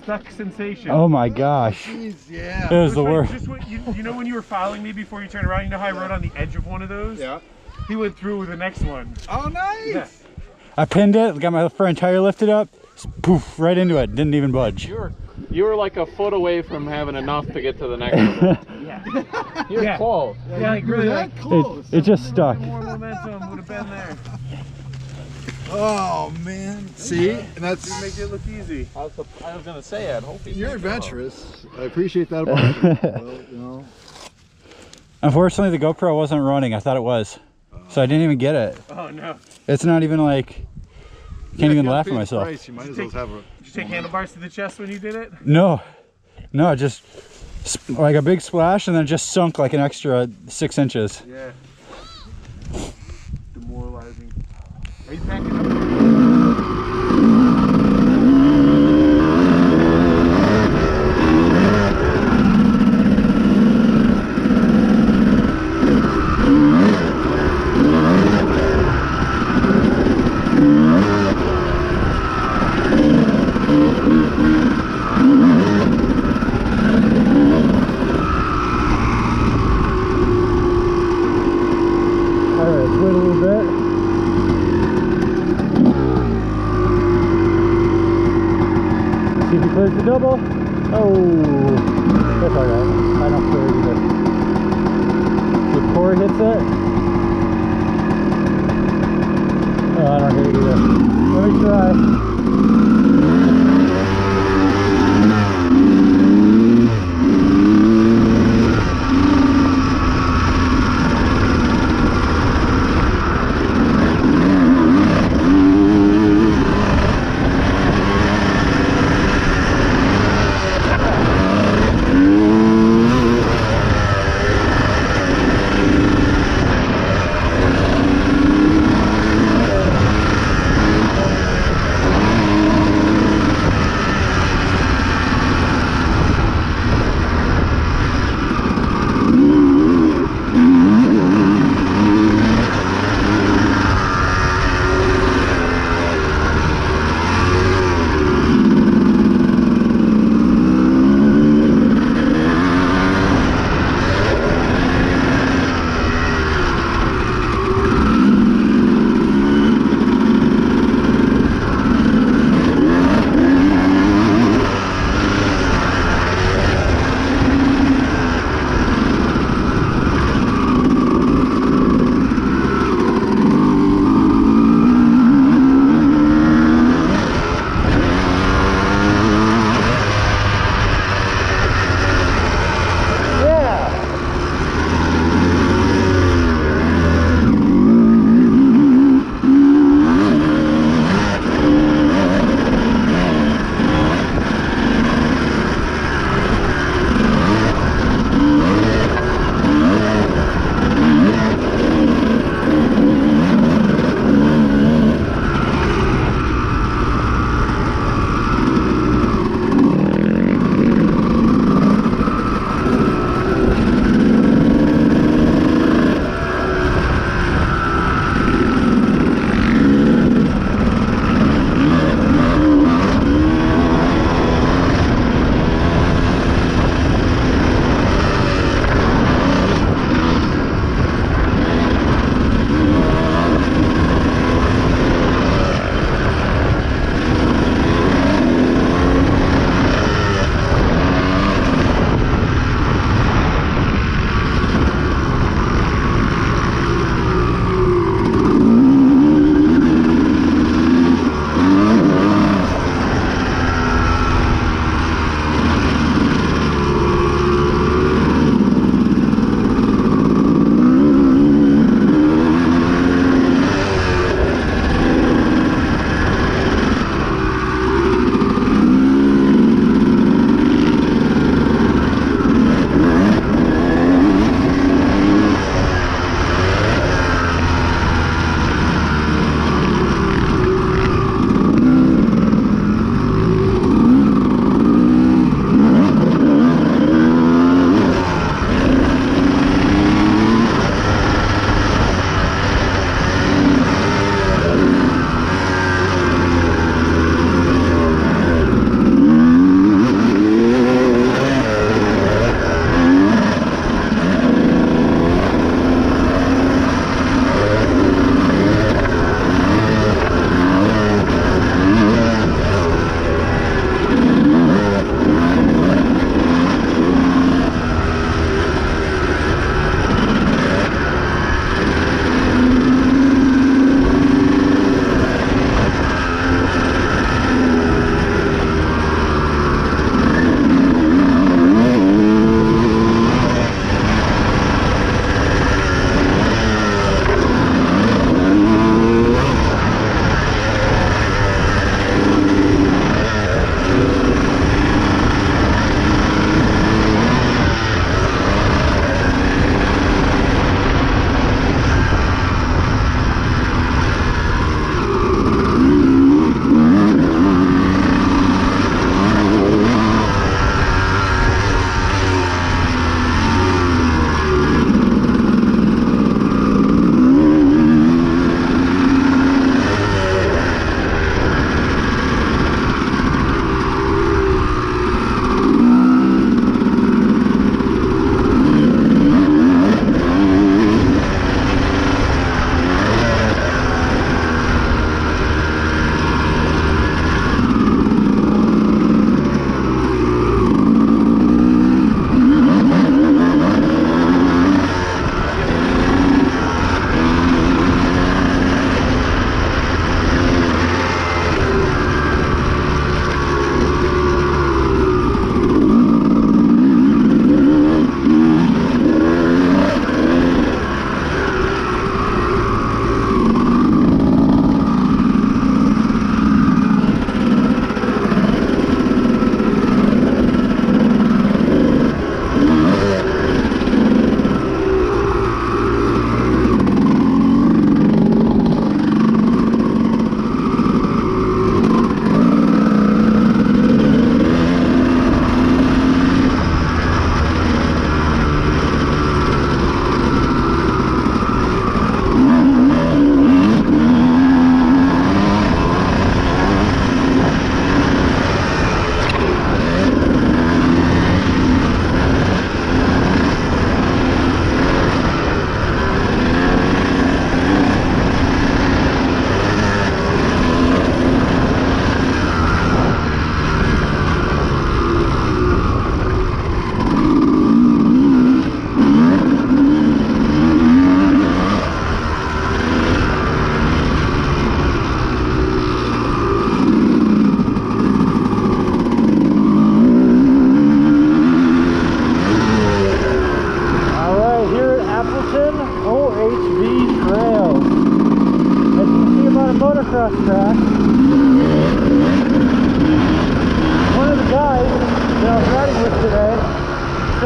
stuck sensation. Oh my gosh. Jeez, yeah. It was the like, worst. Just what, you know when you were following me before you turned around, you know how I rode on the edge of one of those? Yeah. He went through with the next one. Oh, nice. Yeah. I pinned it, got my front tire lifted up, poof, right into it, didn't even budge. You were like a foot away from having enough to get to the next one. Yeah. You're close. Yeah, like really like close. It just stuck. more momentum would have been there. Oh man. See? And that's You make it look easy. I was gonna say, I'd hope you're adventurous. I appreciate that about you. Well, you know. Unfortunately, the GoPro wasn't running. I thought it was. So I didn't even get it. Oh no. It's not even like, can't even laugh at myself. Price, you might as well have a. Did you take handlebars to the chest when you did it? No, just like a big splash and then just sunk like an extra 6 inches. Yeah. Demoralizing. Are you packing up? See if he clears the double. Oh, that's alright. I don't clear it either. The core hits it. Oh, I don't hit it either. Let me try.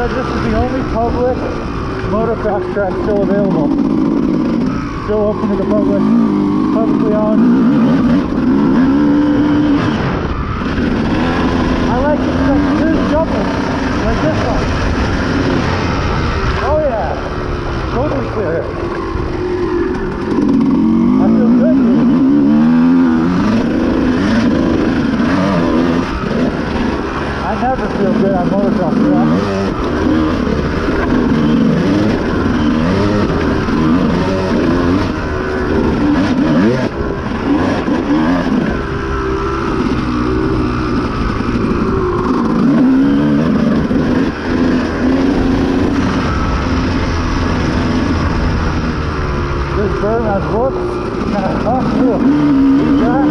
said this is the only public motocross track still available. Still open to the public, publicly owned. I like it because there's jumping, like this one. Oh yeah, totally clear. I feel good here. I never feel good on motocross tracks. This berm has whoops, kind of tough too. See that?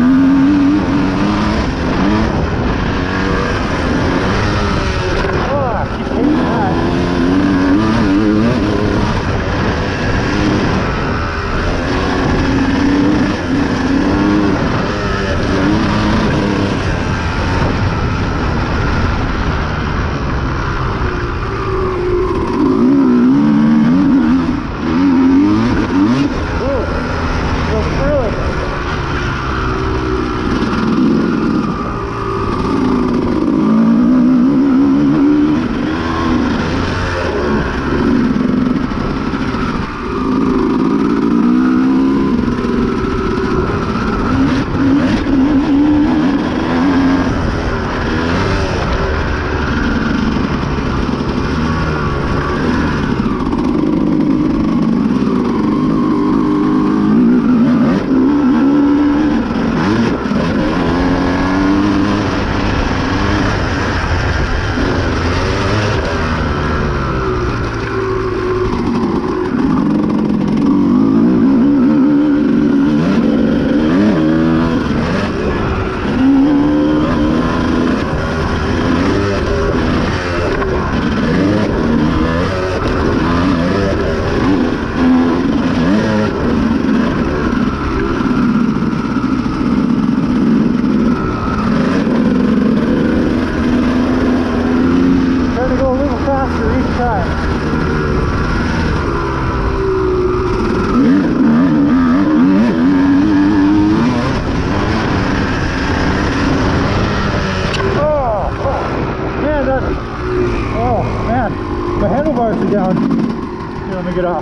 My handlebars are down. Here, let me get off.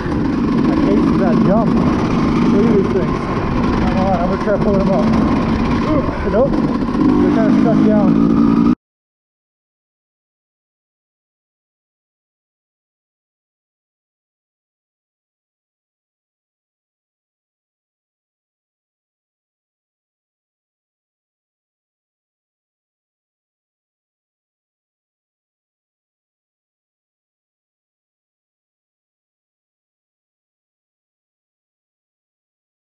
I hate that jump. Look at these things. Come on, I'm gonna try pulling them up. Ooh, nope. They're kind of stuck down.